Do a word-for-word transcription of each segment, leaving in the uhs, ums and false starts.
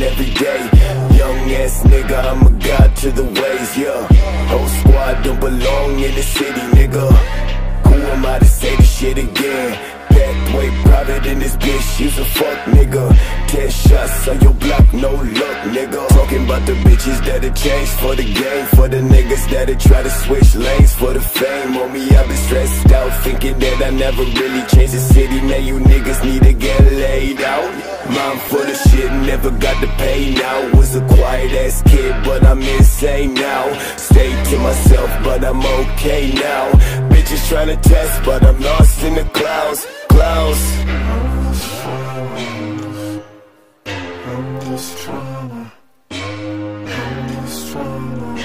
every day. Young ass nigga, I'm a god to the ways, yeah. Whole squad don't belong in the city, nigga. Who am I to say this shit again? Back way private in this bitch, you's a fuck nigga. Ten shots on your block, no luck, nigga. Talking about the bitches that'll change for the game, for the niggas that'll try to switch lanes for the fame. On me, I've been stressed out, thinking that I never really changed the city. Now you niggas need to get laid out. Mom full of shit, never got to pay now. Was a quiet ass kid, but I'm insane now. Stay to myself, but I'm okay now. Bitches trying to test, but I'm lost in the clouds. Clouds. I'm just tryna, I'm just tryna,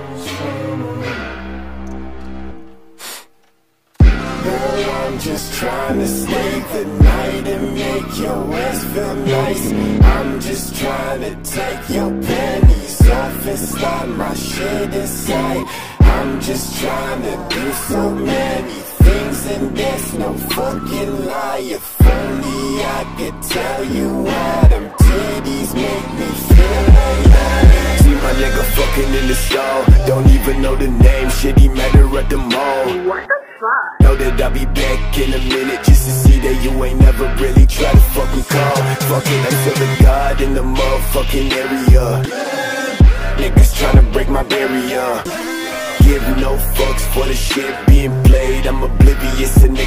Girl, I'm just tryna stay the night and make your ass feel nice. I'm just tryna take your panties off and slide my shit inside. I'm just tryna do so many things and there's no fucking lie. If only I could tell you why them titties make me feel like that. See my nigga fucking in the stall, don't even know the name, shit he met her at the mall. What the fuck? Know that I'll be back in a minute just to see that you ain't never really tried to fucking call. Fucking I'm still a god in the motherfucking area. Niggas tryna break my barrier. Give no fucks for the shit being played, I'm oblivious and